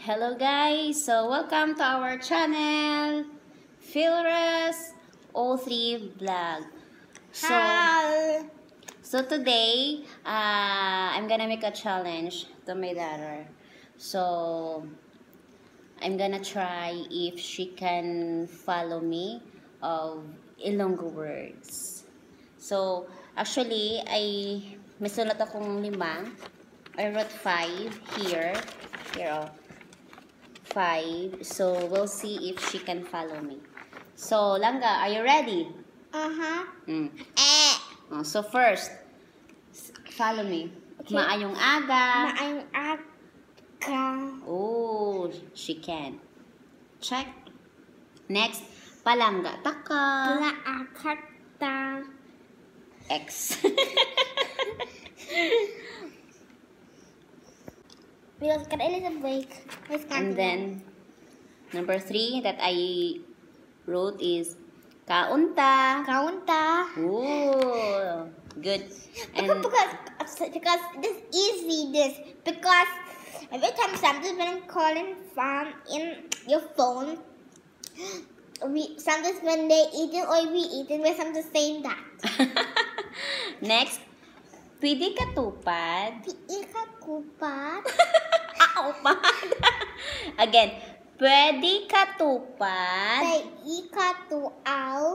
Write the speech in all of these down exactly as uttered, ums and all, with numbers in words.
Hello guys, so welcome to our channel, Philres O three Vlog. So, Hi. so today, uh, I'm gonna make a challenge to my daughter. So, I'm gonna try if she can follow me of Ilonggo words. So, actually, I may sulat akong lima. I wrote five here. Here, oh. Five. So, we'll see if she can follow me. So, Langga, are you ready? Uh-huh. Mm. Eh. Oh, so, first, follow me. Okay. Maayong aga. Maayong aga. Oh, she can. Check. Next, palangga taka. Plaakata. X. Because can I listen break? And then, number three that I wrote is kaunta. Kaunta. Oh, good. And because because this easy this because every time sometimes when I'm calling from in your phone, we sometimes when they eating or we eating, we sometimes saying that. Next, pwede ka tupad. Pwede ka kupat. Ah, upad. Again, pwede ka tupad. Pwede ka tuaw.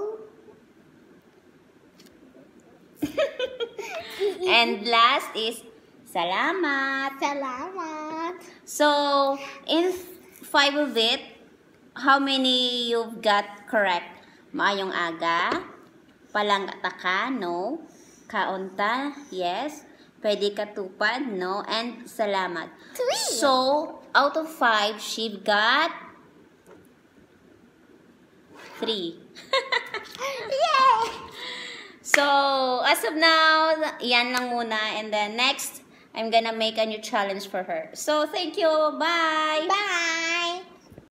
And last is salamat. Salamat. So, in five of it, how many you've got correct? Maayong aga. Palangga taka, no. Kaunta, yes. Pwede ka tupad, no. And salamat. Three. So, out of five, she got three. Yay! So, as of now, yan lang muna. And then next, I'm gonna make a new challenge for her. So, thank you. Bye! Bye!